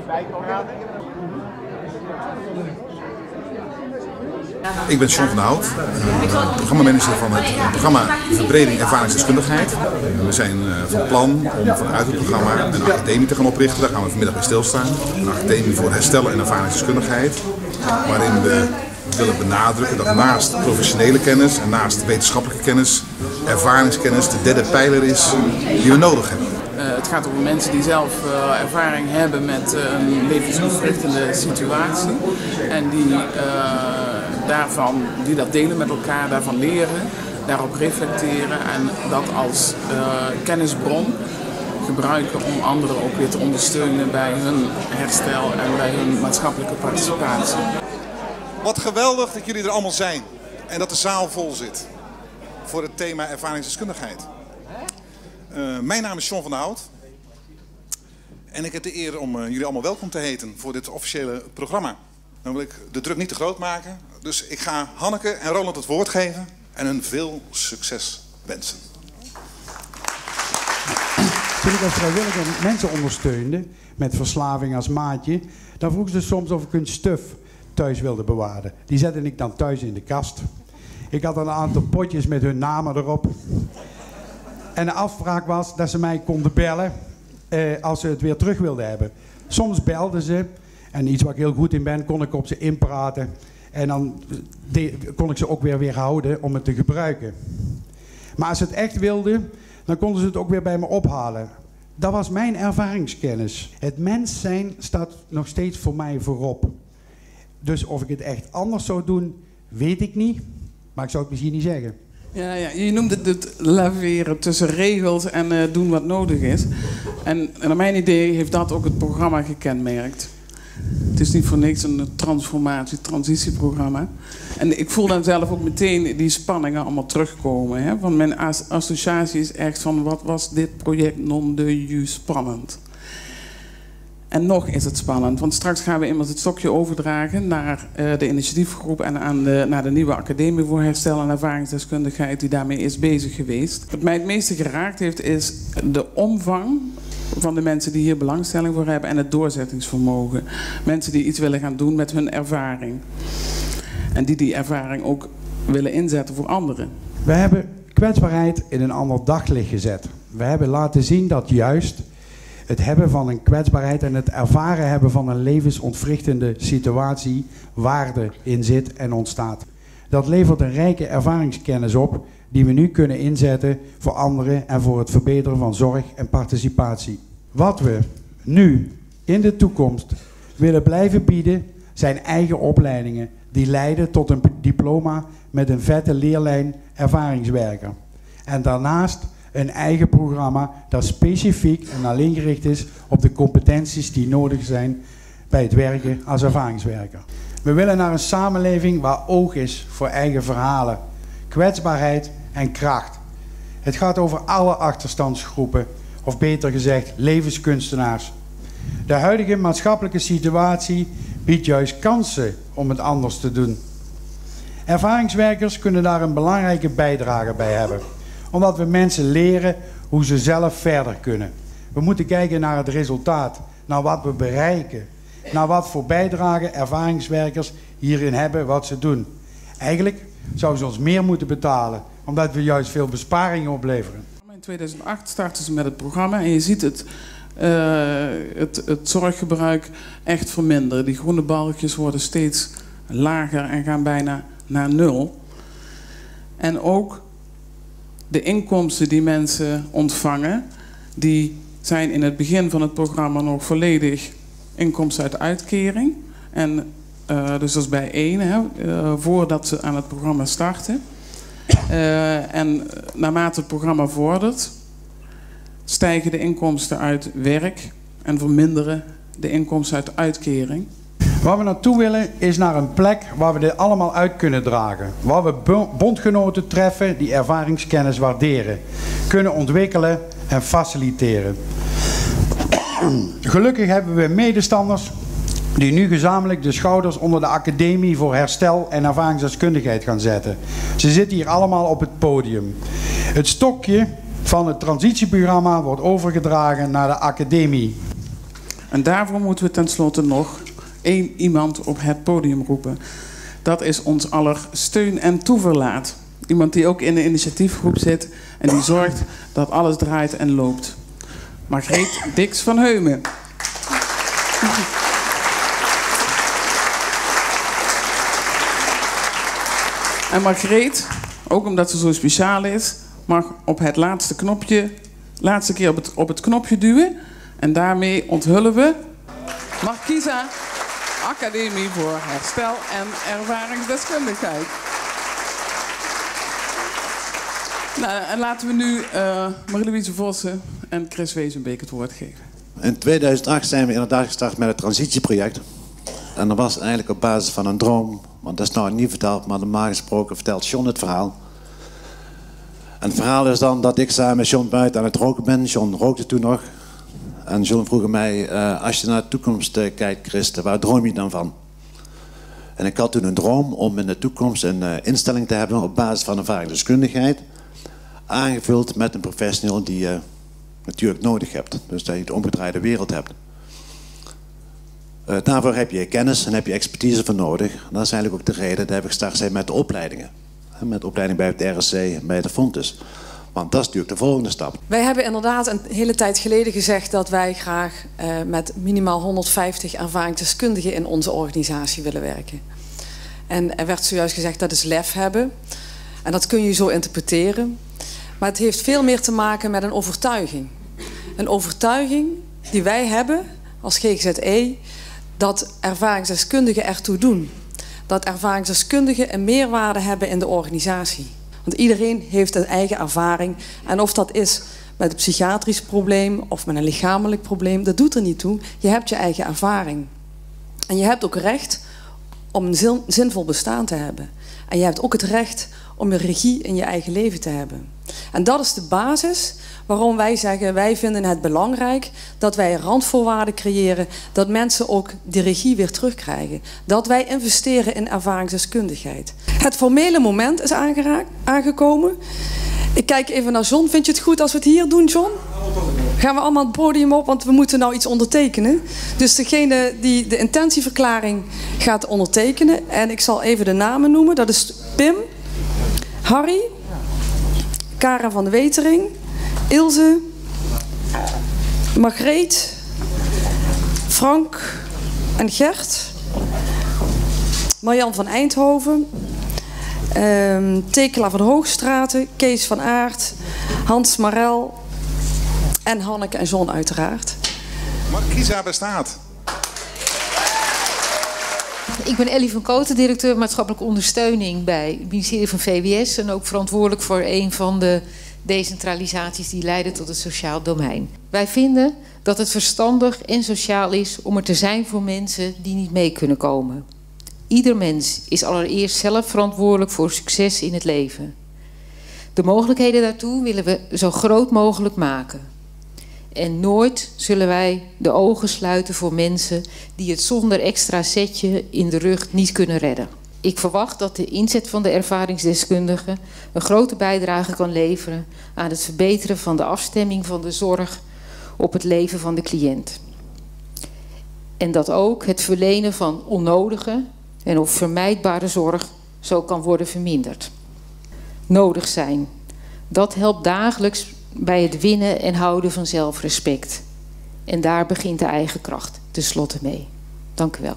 Ik ben John van der Hout, programmamanager van het programma Verbreding Ervaringsdeskundigheid. We zijn van plan om vanuit het programma een academie te gaan oprichten. Daar gaan we vanmiddag bij stilstaan. Een academie voor herstellen en ervaringsdeskundigheid. Waarin we willen benadrukken dat naast professionele kennis en naast wetenschappelijke kennis, ervaringskennis de derde pijler is die we nodig hebben. Het gaat over mensen die zelf ervaring hebben met een levensverrichtende situatie en die dat delen met elkaar, daarvan leren, daarop reflecteren en dat als kennisbron gebruiken om anderen ook weer te ondersteunen bij hun herstel en bij hun maatschappelijke participatie. Wat geweldig dat jullie er allemaal zijn en dat de zaal vol zit voor het thema ervaringsdeskundigheid. Mijn naam is John van der Hout en ik heb de eer om jullie allemaal welkom te heten voor dit officiële programma. Dan wil ik de druk niet te groot maken, dus ik ga Hanneke en Roland het woord geven en hun veel succes wensen. Toen ik als vrijwilliger mensen ondersteunde met verslaving als maatje, dan vroeg ze soms of ik hun stuf thuis wilde bewaren. Die zette ik dan thuis in de kast. Ik had een aantal potjes met hun namen erop. En de afspraak was dat ze mij konden bellen als ze het weer terug wilden hebben. Soms belden ze en iets waar ik heel goed in ben, kon ik op ze inpraten. En dan kon ik ze ook weer weerhouden om het te gebruiken. Maar als ze het echt wilden, dan konden ze het ook weer bij me ophalen. Dat was mijn ervaringskennis. Het mens zijn staat nog steeds voor mij voorop. Dus of ik het echt anders zou doen, weet ik niet. Maar ik zou het misschien niet zeggen. Ja, je noemde het laveren tussen regels en doen wat nodig is. En naar mijn idee heeft dat ook het programma gekenmerkt. Het is niet voor niks een transitieprogramma. En ik voel dan zelf ook meteen die spanningen allemaal terugkomen. Hè? Want mijn associatie is echt van, wat was dit project non de jus spannend. En nog is het spannend, want straks gaan we immers het stokje overdragen naar de initiatiefgroep en naar de nieuwe Academie voor Herstel en Ervaringsdeskundigheid die daarmee is bezig geweest. Wat mij het meeste geraakt heeft is de omvang van de mensen die hier belangstelling voor hebben en het doorzettingsvermogen. Mensen die iets willen gaan doen met hun ervaring. En die ervaring ook willen inzetten voor anderen. We hebben kwetsbaarheid in een ander daglicht gezet. We hebben laten zien dat juist het hebben van een kwetsbaarheid en het ervaren hebben van een levensontwrichtende situatie waarde in zit en ontstaat. Dat levert een rijke ervaringskennis op die we nu kunnen inzetten voor anderen en voor het verbeteren van zorg en participatie. Wat we nu in de toekomst willen blijven bieden zijn eigen opleidingen die leiden tot een diploma met een vette leerlijn ervaringswerker. En daarnaast een eigen programma dat specifiek en alleen gericht is op de competenties die nodig zijn bij het werken als ervaringswerker. We willen naar een samenleving waar oog is voor eigen verhalen, kwetsbaarheid en kracht. Het gaat over alle achterstandsgroepen, of beter gezegd levenskunstenaars. De huidige maatschappelijke situatie biedt juist kansen om het anders te doen. Ervaringswerkers kunnen daar een belangrijke bijdrage bij hebben, omdat we mensen leren hoe ze zelf verder kunnen. We moeten kijken naar het resultaat, naar wat we bereiken, naar wat voor bijdrage ervaringswerkers hierin hebben wat ze doen. Eigenlijk zouden ze ons meer moeten betalen, omdat we juist veel besparingen opleveren. In 2008 starten ze met het programma en je ziet het zorggebruik echt verminderen. Die groene balkjes worden steeds lager en gaan bijna naar nul. En ook de inkomsten die mensen ontvangen, die zijn in het begin van het programma nog volledig inkomsten uit uitkering. En dus dat is bij 1, voordat ze aan het programma starten. En naarmate het programma vordert, stijgen de inkomsten uit werk en verminderen de inkomsten uit uitkering. Waar we naartoe willen is naar een plek waar we dit allemaal uit kunnen dragen. Waar we bondgenoten treffen die ervaringskennis waarderen, kunnen ontwikkelen en faciliteren. Gelukkig hebben we medestanders die nu gezamenlijk de schouders onder de Academie voor Herstel en Ervaringsdeskundigheid gaan zetten. Ze zitten hier allemaal op het podium. Het stokje van het transitieprogramma wordt overgedragen naar de Academie. En daarvoor moeten we tenslotte nog 1 iemand op het podium roepen. Dat is ons aller steun en toeverlaat. Iemand die ook in de initiatiefgroep zit en die zorgt dat alles draait en loopt. Margreet Dix van Heumen. En Margreet, ook omdat ze zo speciaal is, mag op het laatste keer op het knopje duwen. En daarmee onthullen we Markisa Academie voor Herstel en Ervaringsdeskundigheid. Nou, en laten we nu Marie-Louise Vossen en Chris Wezenbeek het woord geven. In 2008 zijn we inderdaad gestart met het transitieproject. En dat was eigenlijk op basis van een droom. Want dat is nou niet verteld, maar normaal gesproken vertelt John het verhaal. En het verhaal is dan dat ik samen met John buiten aan het roken ben. John rookte toen nog. En John vroeg mij, als je naar de toekomst kijkt, Christen, waar droom je dan van? En ik had toen een droom om in de toekomst een instelling te hebben op basis van ervaringsdeskundigheid. Aangevuld met een professional die je natuurlijk nodig hebt. Dus dat je de omgedraaide wereld hebt. Daarvoor heb je kennis en heb je expertise voor nodig. Dat is eigenlijk ook de reden dat we gestart zijn met de opleidingen. Met de opleiding bij het RSC en bij de Fontes. Want dat is natuurlijk de volgende stap. Wij hebben inderdaad een hele tijd geleden gezegd dat wij graag met minimaal 150 ervaringsdeskundigen in onze organisatie willen werken. En er werd zojuist gezegd dat is lef hebben. En dat kun je zo interpreteren. Maar het heeft veel meer te maken met een overtuiging. Een overtuiging die wij hebben als GGZE dat ervaringsdeskundigen ertoe doen. Dat ervaringsdeskundigen een meerwaarde hebben in de organisatie. Want iedereen heeft een eigen ervaring. En of dat is met een psychiatrisch probleem of met een lichamelijk probleem, dat doet er niet toe. Je hebt je eigen ervaring. En je hebt ook recht om een zinvol bestaan te hebben. En je hebt ook het recht om een regie in je eigen leven te hebben. En dat is de basis waarom wij zeggen, wij vinden het belangrijk dat wij randvoorwaarden creëren, dat mensen ook de regie weer terugkrijgen. Dat wij investeren in ervaringsdeskundigheid. Het formele moment is aangekomen. Ik kijk even naar John. Vind je het goed als we het hier doen, John? Gaan we allemaal het podium op, want we moeten nou iets ondertekenen. Dus degene die de intentieverklaring gaat ondertekenen, en ik zal even de namen noemen. Dat is Pim, Harry, Kara van de Wetering, Ilse, Margreet, Frank en Gert, Marjan van Eindhoven, Tekela van de Hoogstraten, Kees van Aert, Hans Marel en Hanneke en John uiteraard. Markisa bestaat. Ik ben Ellie van Kooten, directeur maatschappelijke ondersteuning bij het ministerie van VWS en ook verantwoordelijk voor een van de decentralisaties die leiden tot het sociaal domein. Wij vinden dat het verstandig en sociaal is om er te zijn voor mensen die niet mee kunnen komen. Ieder mens is allereerst zelf verantwoordelijk voor succes in het leven. De mogelijkheden daartoe willen we zo groot mogelijk maken. En nooit zullen wij de ogen sluiten voor mensen die het zonder extra setje in de rug niet kunnen redden. Ik verwacht dat de inzet van de ervaringsdeskundige een grote bijdrage kan leveren aan het verbeteren van de afstemming van de zorg op het leven van de cliënt. En dat ook het verlenen van onnodige en of vermijdbare zorg zo kan worden verminderd. Nodig zijn. Dat helpt dagelijks bij het winnen en houden van zelfrespect. En daar begint de eigen kracht tenslotte mee. Dank u wel.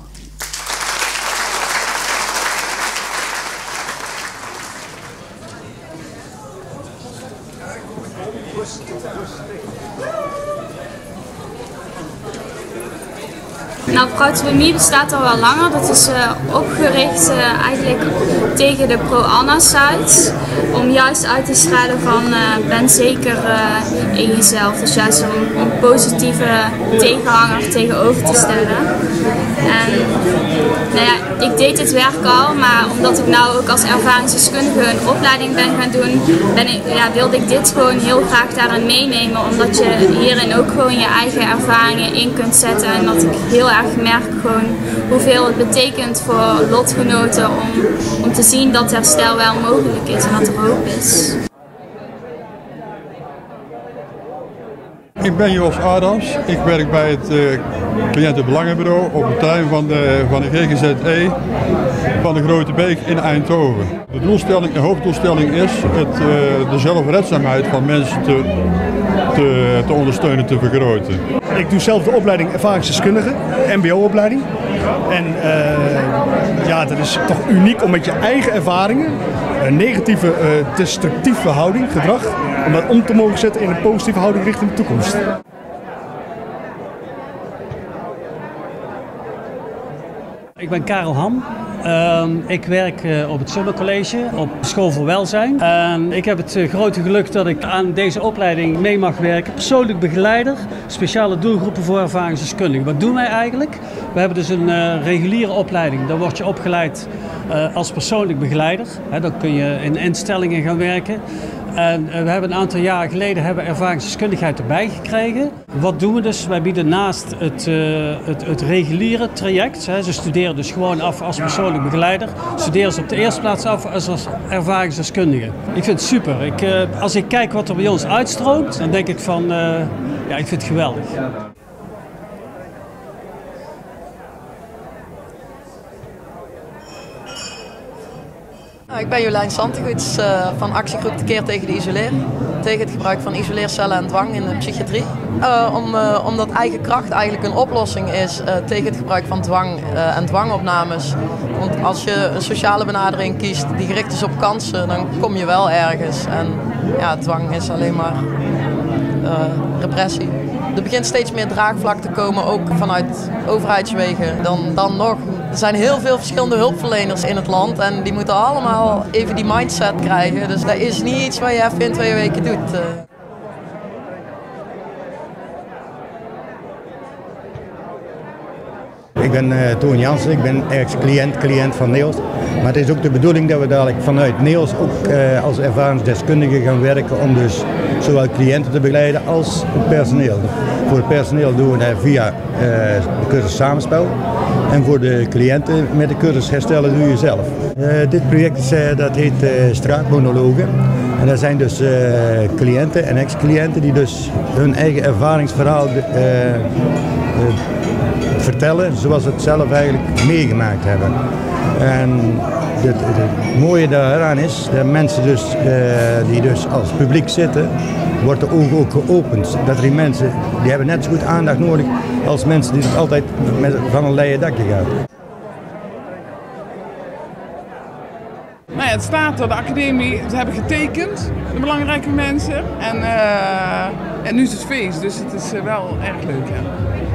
Nou, Proutopemie bestaat al wel langer. Dat is opgericht eigenlijk tegen de pro-Anna-site. Om juist uit te stralen van ben zeker in jezelf. Dus juist om een positieve tegenhanger tegenover te stellen. En nou ja, ik deed dit werk al, maar omdat ik nou ook als ervaringsdeskundige een opleiding ben gaan doen, wilde ik dit gewoon heel graag daarin meenemen. Omdat je hierin ook gewoon je eigen ervaringen in kunt zetten. En dat ik heel erg merk gewoon hoeveel het betekent voor lotgenoten om te zien dat herstel wel mogelijk is en dat er hoop is. Ik ben Jos Adams. Ik werk bij het cliëntenbelangenbureau op het terrein van de GGZE van de Grote Beek in Eindhoven. De hoofddoelstelling is de zelfredzaamheid van mensen te ondersteunen, te vergroten. Ik doe zelf de opleiding ervaringsdeskundige, mbo-opleiding. En dat is toch uniek om met je eigen ervaringen, een negatieve, destructieve houding, gedrag, om dat om te mogen zetten in een positieve houding richting de toekomst. Ik ben Karel Ham. Ik werk op het Summer College, op school voor welzijn. Ik heb het grote geluk dat ik aan deze opleiding mee mag werken. Persoonlijk begeleider, speciale doelgroepen voor ervaringsdeskundigen. Wat doen wij eigenlijk? We hebben dus een reguliere opleiding. Daar word je opgeleid als persoonlijk begeleider. Dan kun je in instellingen gaan werken. En we hebben een aantal jaren geleden ervaringsdeskundigheid erbij gekregen. Wat doen we dus? Wij bieden naast het reguliere traject, ze studeren dus gewoon af als persoonlijk begeleider, studeren ze op de eerste plaats af als ervaringsdeskundige. Ik vind het super. Als ik kijk wat er bij ons uitstroomt, dan denk ik van, ik vind het geweldig. Ik ben Jolijn Santegoets van actiegroep Tekeer tegen de Isoleer. Tegen het gebruik van isoleercellen en dwang in de psychiatrie. Omdat eigen kracht eigenlijk een oplossing is tegen het gebruik van dwang en dwangopnames. Want als je een sociale benadering kiest die gericht is op kansen, dan kom je wel ergens. En dwang is alleen maar repressie. Er begint steeds meer draagvlak te komen, ook vanuit overheidswegen dan nog. Er zijn heel veel verschillende hulpverleners in het land en die moeten allemaal even die mindset krijgen. Dus dat is niet iets wat je even in 2 weken doet. Ik ben Toon Jansen, ik ben ex-cliënt van NEOS. Maar het is ook de bedoeling dat we dadelijk vanuit NEOS ook als ervaringsdeskundigen gaan werken om dus zowel cliënten te begeleiden als het personeel. Voor het personeel doen we dat via de cursus Samenspel. En voor de cliënten met de cursus Herstellen doe je zelf. Dit project dat heet Straatmonologen. En dat zijn dus cliënten en ex-cliënten die dus hun eigen ervaringsverhaal vertellen zoals ze het zelf eigenlijk meegemaakt hebben. En het mooie daaraan is dat mensen dus, die dus als publiek zitten, wordt de ogen ook geopend. Dat die mensen, die hebben net zo goed aandacht nodig als mensen die het altijd van een leien dakje gaan. Nou ja, het staat er, de academie, ze hebben getekend, de belangrijke mensen. En nu is het feest, dus het is wel erg leuk. Ja.